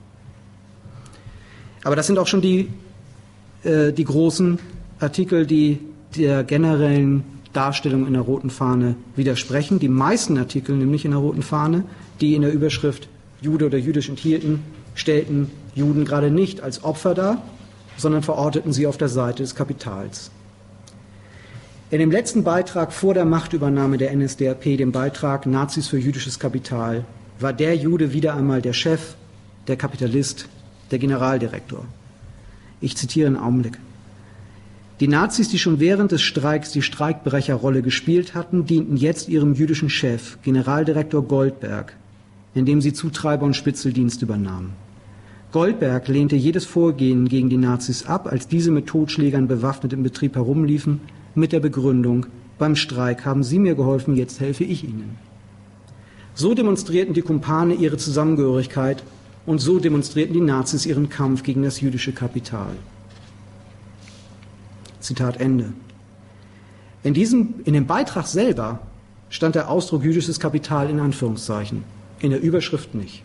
Aber das sind auch schon die, äh, die großen Artikel, die der generellen Darstellung in der Roten Fahne widersprechen. Die meisten Artikel, nämlich in der Roten Fahne, die in der Überschrift Jude oder jüdisch enthielten, stellten Juden gerade nicht als Opfer dar, sondern verorteten sie auf der Seite des Kapitals. In dem letzten Beitrag vor der Machtübernahme der N S D A P, dem Beitrag Nazis für jüdisches Kapital, war der Jude wieder einmal der Chef, der Kapitalist, der Generaldirektor. Ich zitiere einen Augenblick. Die Nazis, die schon während des Streiks die Streikbrecherrolle gespielt hatten, dienten jetzt ihrem jüdischen Chef, Generaldirektor Goldberg, indem sie Zutreiber und Spitzeldienst übernahmen. Goldberg lehnte jedes Vorgehen gegen die Nazis ab, als diese mit Totschlägern bewaffnet im Betrieb herumliefen, mit der Begründung, beim Streik haben Sie mir geholfen, jetzt helfe ich Ihnen. So demonstrierten die Kumpane ihre Zusammengehörigkeit und so demonstrierten die Nazis ihren Kampf gegen das jüdische Kapital. Zitat Ende. In, diesem, in dem Beitrag selber stand der Ausdruck jüdisches Kapital in Anführungszeichen, in der Überschrift nicht.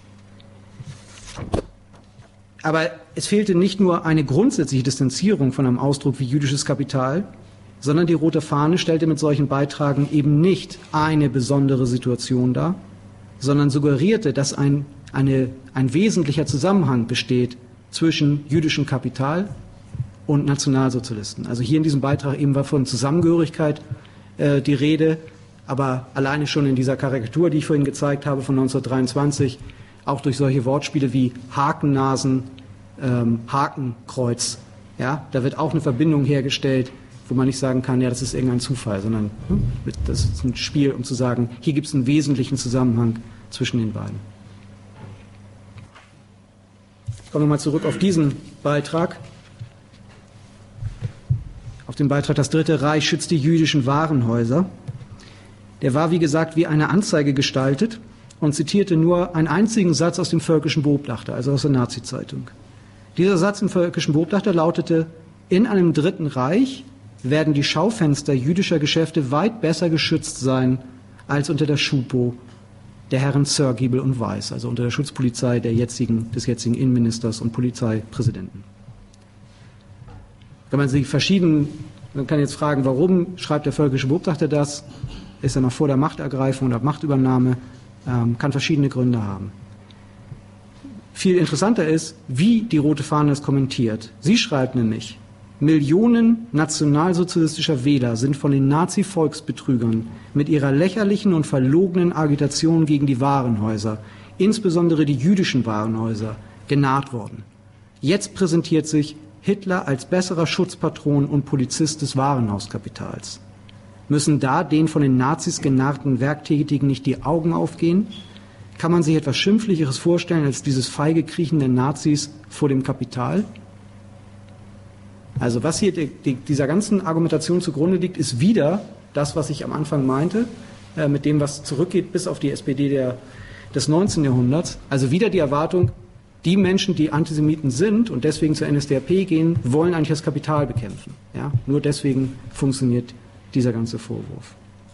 Aber es fehlte nicht nur eine grundsätzliche Distanzierung von einem Ausdruck wie jüdisches Kapital, sondern die Rote Fahne stellte mit solchen Beitragen eben nicht eine besondere Situation dar, sondern suggerierte, dass ein, eine, ein wesentlicher Zusammenhang besteht zwischen jüdischem Kapital und Nationalsozialisten. Also hier in diesem Beitrag eben war von Zusammengehörigkeit äh, die Rede, aber alleine schon in dieser Karikatur, die ich vorhin gezeigt habe von neunzehnhundertdreiundzwanzig, auch durch solche Wortspiele wie Hakennasen, ähm, Hakenkreuz, ja, da wird auch eine Verbindung hergestellt, wo man nicht sagen kann, ja, das ist irgendein Zufall, sondern hm, das ist ein Spiel, um zu sagen, hier gibt es einen wesentlichen Zusammenhang zwischen den beiden. Kommen wir mal zurück auf diesen Beitrag. Auf den Beitrag "Das Dritte Reich schützt die jüdischen Warenhäuser". Der war, wie gesagt, wie eine Anzeige gestaltet und zitierte nur einen einzigen Satz aus dem Völkischen Beobachter, also aus der Nazi-Zeitung. Dieser Satz im Völkischen Beobachter lautete: In einem Dritten Reich werden die Schaufenster jüdischer Geschäfte weit besser geschützt sein als unter der Schupo der Herren Sir, Giebel und Weiß, also unter der Schutzpolizei der jetzigen, des jetzigen Innenministers und Polizeipräsidenten. Wenn man sich verschieden, man kann jetzt fragen, warum schreibt der Völkische Beobachter das? Ist er noch vor der Machtergreifung oder Machtübernahme? Ähm, kann verschiedene Gründe haben. Viel interessanter ist, wie die Rote Fahne es kommentiert. Sie schreibt nämlich: Millionen nationalsozialistischer Wähler sind von den Nazi-Volksbetrügern mit ihrer lächerlichen und verlogenen Agitation gegen die Warenhäuser, insbesondere die jüdischen Warenhäuser, genarrt worden. Jetzt präsentiert sich Hitler als besserer Schutzpatron und Polizist des Warenhauskapitals. Müssen da den von den Nazis genarrten Werktätigen nicht die Augen aufgehen? Kann man sich etwas Schimpflicheres vorstellen als dieses feige Kriechen der Nazis vor dem Kapital? Also was hier die, die, dieser ganzen Argumentation zugrunde liegt, ist wieder das, was ich am Anfang meinte, äh, mit dem, was zurückgeht bis auf die S P D der, des neunzehnten Jahrhunderts. Also wieder die Erwartung, die Menschen, die Antisemiten sind und deswegen zur N S D A P gehen, wollen eigentlich das Kapital bekämpfen. Ja? Nur deswegen funktioniert dieser ganze Vorwurf.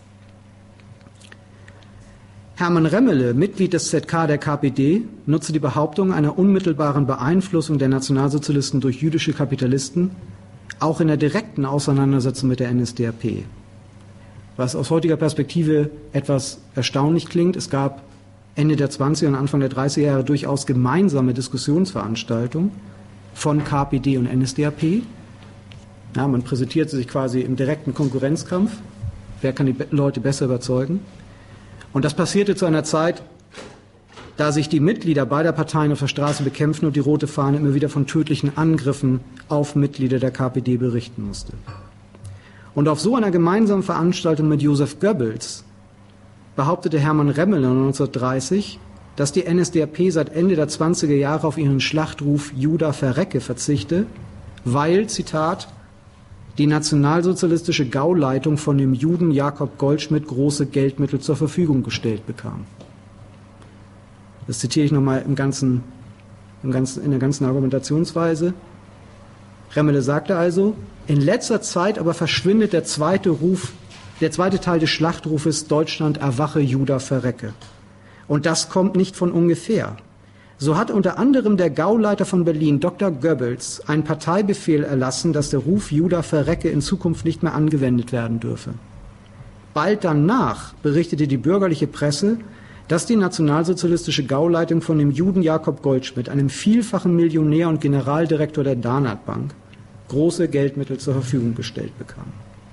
Hermann Remmele, Mitglied des Z K der K P D, nutzte die Behauptung einer unmittelbaren Beeinflussung der Nationalsozialisten durch jüdische Kapitalisten auch in der direkten Auseinandersetzung mit der N S D A P. Was aus heutiger Perspektive etwas erstaunlich klingt, es gab Ende der zwanziger und Anfang der dreißiger Jahre durchaus gemeinsame Diskussionsveranstaltungen von K P D und N S D A P. Ja, man präsentierte sich quasi im direkten Konkurrenzkampf. Wer kann die Leute besser überzeugen? Und das passierte zu einer Zeit, da sich die Mitglieder beider Parteien auf der Straße bekämpften und die Rote Fahne immer wieder von tödlichen Angriffen auf Mitglieder der K P D berichten musste. Und auf so einer gemeinsamen Veranstaltung mit Joseph Goebbels behauptete Hermann Remmele neunzehnhundertdreißig, dass die N S D A P seit Ende der zwanziger Jahre auf ihren Schlachtruf Juda verrecke verzichte, weil, Zitat, die nationalsozialistische Gauleitung von dem Juden Jakob Goldschmidt große Geldmittel zur Verfügung gestellt bekam. Das zitiere ich nochmal im ganzen, im ganzen, in der ganzen Argumentationsweise. Remmele sagte also, in letzter Zeit aber verschwindet der zweite Ruf, der zweite Teil des Schlachtrufes Deutschland erwache, Juda verrecke. Und das kommt nicht von ungefähr. So hat unter anderem der Gauleiter von Berlin, Doktor Goebbels, einen Parteibefehl erlassen, dass der Ruf Juda verrecke in Zukunft nicht mehr angewendet werden dürfe. Bald danach berichtete die bürgerliche Presse, dass die nationalsozialistische Gauleitung von dem Juden Jakob Goldschmidt, einem vielfachen Millionär und Generaldirektor der Danat Bank, große Geldmittel zur Verfügung gestellt bekam.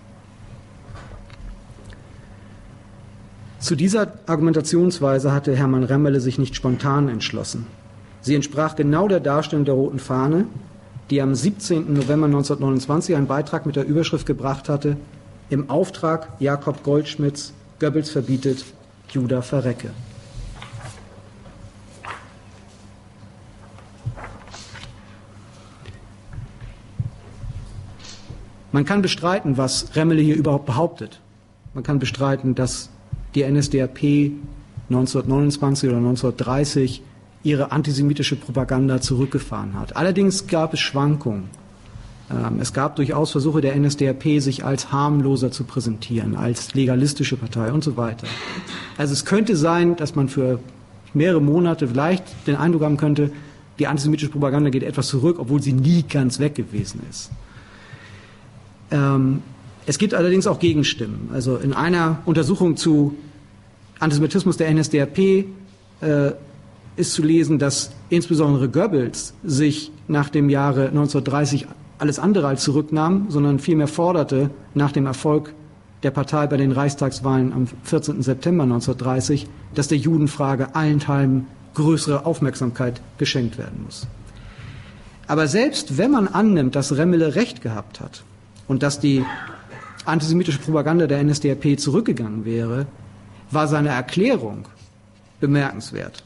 Zu dieser Argumentationsweise hatte Hermann Remmele sich nicht spontan entschlossen. Sie entsprach genau der Darstellung der Roten Fahne, die am siebzehnten November neunzehnhundertneunundzwanzig einen Beitrag mit der Überschrift gebracht hatte: Im Auftrag Jakob Goldschmidts, Goebbels verbietet, Juda verrecke. Man kann bestreiten, was Remmele hier überhaupt behauptet. Man kann bestreiten, dass die N S D A P neunzehnhundertneunundzwanzig oder neunzehnhundertdreißig ihre antisemitische Propaganda zurückgefahren hat. Allerdings gab es Schwankungen. Ähm, es gab durchaus Versuche der N S D A P, sich als harmloser zu präsentieren, als legalistische Partei und so weiter. Also es könnte sein, dass man für mehrere Monate vielleicht den Eindruck haben könnte, die antisemitische Propaganda geht etwas zurück, obwohl sie nie ganz weg gewesen ist. Ähm, Es gibt allerdings auch Gegenstimmen. Also in einer Untersuchung zu Antisemitismus der N S D A P äh, ist zu lesen, dass insbesondere Goebbels sich nach dem Jahre neunzehnhundertdreißig alles andere als zurücknahm, sondern vielmehr forderte nach dem Erfolg der Partei bei den Reichstagswahlen am vierzehnten September neunzehnhundertdreißig, dass der Judenfrage allenthalben größere Aufmerksamkeit geschenkt werden muss. Aber selbst wenn man annimmt, dass Remmele recht gehabt hat und dass die antisemitische Propaganda der N S D A P zurückgegangen wäre, war seine Erklärung bemerkenswert.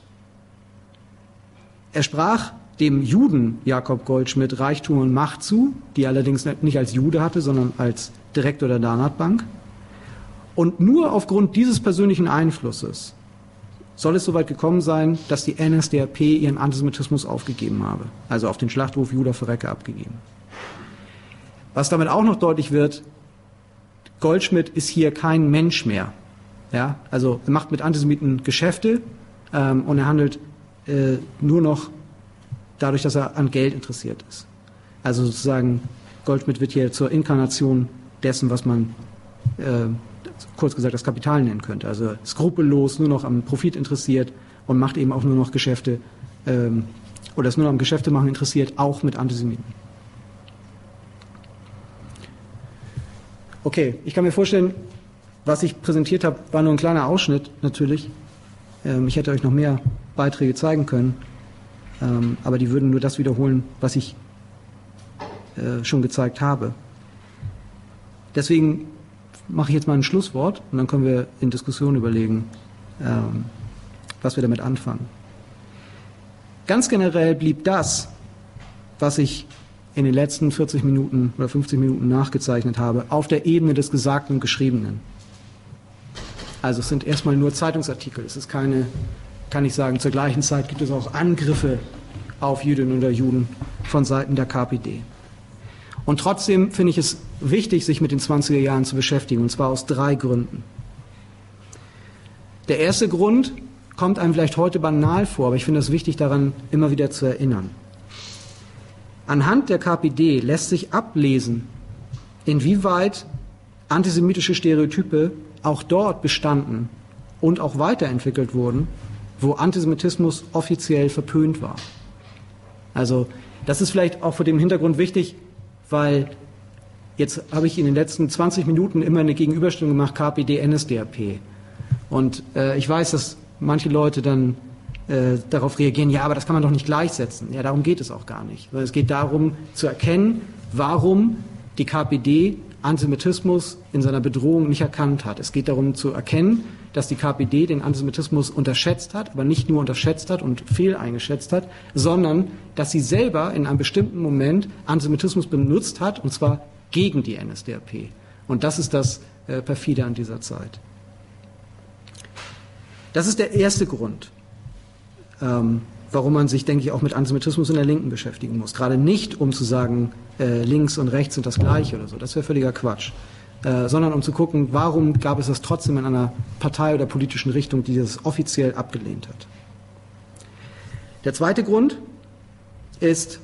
Er sprach dem Juden Jakob Goldschmidt Reichtum und Macht zu, die er allerdings nicht als Jude hatte, sondern als Direktor der Danat-Bank. Und nur aufgrund dieses persönlichen Einflusses soll es soweit gekommen sein, dass die N S D A P ihren Antisemitismus aufgegeben habe, also auf den Schlachtruf Juda verrecke abgegeben. Was damit auch noch deutlich wird, Goldschmidt ist hier kein Mensch mehr. Ja, also er macht mit Antisemiten Geschäfte ähm, und er handelt äh, nur noch dadurch, dass er an Geld interessiert ist. Also sozusagen Goldschmidt wird hier zur Inkarnation dessen, was man äh, kurz gesagt das Kapital nennen könnte. Also skrupellos, nur noch am Profit interessiert und macht eben auch nur noch Geschäfte ähm, oder ist nur noch am Geschäfte machen interessiert, auch mit Antisemiten. Okay, ich kann mir vorstellen, was ich präsentiert habe, war nur ein kleiner Ausschnitt natürlich. Ähm, ich hätte euch noch mehr Beiträge zeigen können, ähm, aber die würden nur das wiederholen, was ich äh, schon gezeigt habe. Deswegen mache ich jetzt mal ein Schlusswort und dann können wir in Diskussion überlegen, ähm, was wir damit anfangen. Ganz generell blieb das, was ich in den letzten vierzig Minuten oder fünfzig Minuten nachgezeichnet habe, auf der Ebene des Gesagten und Geschriebenen. Also es sind erstmal nur Zeitungsartikel. Es ist keine, kann ich sagen, zur gleichen Zeit gibt es auch Angriffe auf Jüdinnen oder Juden von Seiten der K P D. Und trotzdem finde ich es wichtig, sich mit den zwanziger Jahren zu beschäftigen, und zwar aus drei Gründen. Der erste Grund kommt einem vielleicht heute banal vor, aber ich finde es wichtig, daran immer wieder zu erinnern. Anhand der K P D lässt sich ablesen, inwieweit antisemitische Stereotype auch dort bestanden und auch weiterentwickelt wurden, wo Antisemitismus offiziell verpönt war. Also das ist vielleicht auch vor dem Hintergrund wichtig, weil jetzt habe ich in den letzten zwanzig Minuten immer eine Gegenüberstellung gemacht, K P D, N S D A P. Und äh, ich weiß, dass manche Leute dann äh, darauf reagieren, ja, aber das kann man doch nicht gleichsetzen. Ja, darum geht es auch gar nicht. Weil es geht darum, zu erkennen, warum die K P D Antisemitismus in seiner Bedrohung nicht erkannt hat. Es geht darum zu erkennen, dass die K P D den Antisemitismus unterschätzt hat, aber nicht nur unterschätzt hat und fehleingeschätzt hat, sondern dass sie selber in einem bestimmten Moment Antisemitismus benutzt hat, und zwar gegen die N S D A P. Und das ist das äh, perfide an dieser Zeit. Das ist der erste Grund, ähm, warum man sich, denke ich, auch mit Antisemitismus in der Linken beschäftigen muss. Gerade nicht, um zu sagen, äh, links und rechts sind das Gleiche oder so. Das wäre völliger Quatsch. Äh, sondern um zu gucken, warum gab es das trotzdem in einer Partei oder politischen Richtung, die das offiziell abgelehnt hat. Der zweite Grund ist,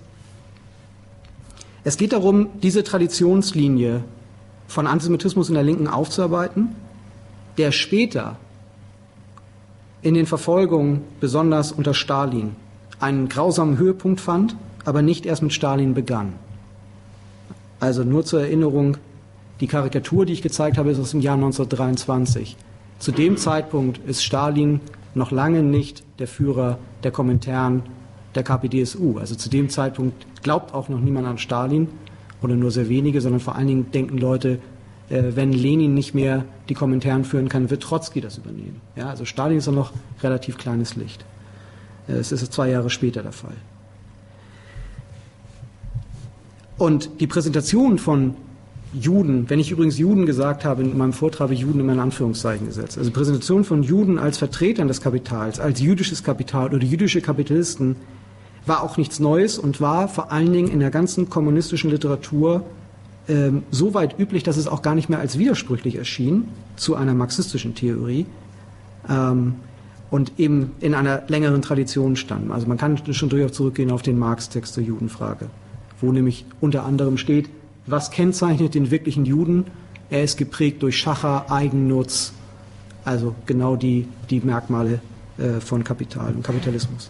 es geht darum, diese Traditionslinie von Antisemitismus in der Linken aufzuarbeiten, der später in den Verfolgungen, besonders unter Stalin, einen grausamen Höhepunkt fand, aber nicht erst mit Stalin begann. Also nur zur Erinnerung, die Karikatur, die ich gezeigt habe, ist aus dem Jahr neunzehnhundertdreiundzwanzig. Zu dem Zeitpunkt ist Stalin noch lange nicht der Führer der Komintern der K P D S U. Also zu dem Zeitpunkt glaubt auch noch niemand an Stalin oder nur sehr wenige, sondern vor allen Dingen denken Leute, äh, wenn Lenin nicht mehr die Komintern führen kann, wird Trotzki das übernehmen. Ja, also Stalin ist noch relativ kleines Licht. Äh, es ist zwei Jahre später der Fall. Und die Präsentation von Juden, wenn ich übrigens Juden gesagt habe, in meinem Vortrag habe ich Juden in mein Anführungszeichen gesetzt, also Präsentation von Juden als Vertretern des Kapitals, als jüdisches Kapital oder jüdische Kapitalisten, war auch nichts Neues und war vor allen Dingen in der ganzen kommunistischen Literatur ähm, so weit üblich, dass es auch gar nicht mehr als widersprüchlich erschien zu einer marxistischen Theorie ähm, und eben in einer längeren Tradition stand. Also man kann schon durchaus zurückgehen auf den Marx-Text zur Judenfrage, wo nämlich unter anderem steht, was kennzeichnet den wirklichen Juden? Er ist geprägt durch Schacher, Eigennutz, also genau die, die Merkmale äh, von Kapital und Kapitalismus.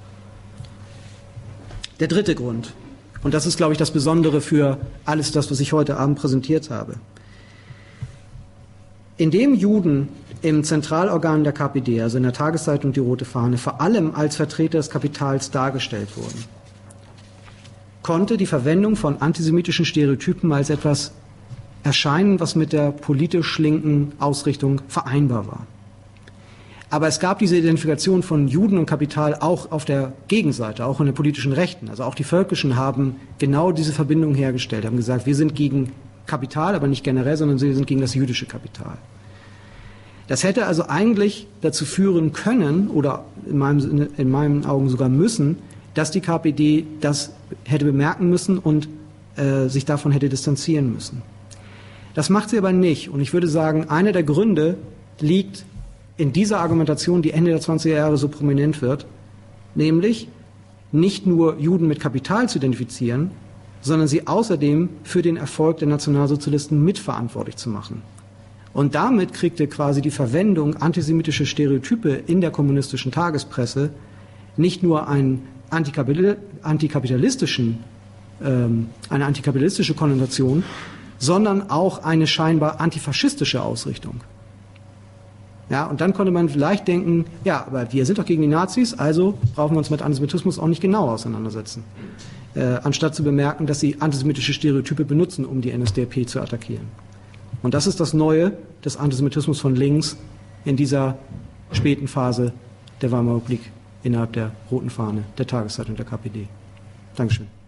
Der dritte Grund, und das ist, glaube ich, das Besondere für alles das, was ich heute Abend präsentiert habe. Indem Juden im Zentralorgan der K P D, also in der Tageszeitung Die Rote Fahne, vor allem als Vertreter des Kapitals dargestellt wurden, konnte die Verwendung von antisemitischen Stereotypen als etwas erscheinen, was mit der politisch linken Ausrichtung vereinbar war. Aber es gab diese Identifikation von Juden und Kapital auch auf der Gegenseite, auch in der politischen Rechten. Also auch die Völkischen haben genau diese Verbindung hergestellt, haben gesagt, wir sind gegen Kapital, aber nicht generell, sondern wir sind gegen das jüdische Kapital. Das hätte also eigentlich dazu führen können, oder in meinem, in meinen Augen sogar müssen, dass die K P D das hätte bemerken müssen und äh, sich davon hätte distanzieren müssen. Das macht sie aber nicht. Und ich würde sagen, einer der Gründe liegt in dieser Argumentation, die Ende der zwanziger Jahre so prominent wird, nämlich nicht nur Juden mit Kapital zu identifizieren, sondern sie außerdem für den Erfolg der Nationalsozialisten mitverantwortlich zu machen. Und damit kriegte quasi die Verwendung antisemitischer Stereotype in der kommunistischen Tagespresse nicht nur einen antikapitalistischen, ähm, eine antikapitalistische Konnotation, sondern auch eine scheinbar antifaschistische Ausrichtung. Ja, und dann konnte man vielleicht denken, ja, aber wir sind doch gegen die Nazis, also brauchen wir uns mit Antisemitismus auch nicht genau auseinandersetzen. Äh, anstatt zu bemerken, dass sie antisemitische Stereotype benutzen, um die N S D A P zu attackieren. Und das ist das Neue des Antisemitismus von links in dieser späten Phase der Weimarer Republik innerhalb der Roten Fahne, der Tageszeitung der K P D. Dankeschön.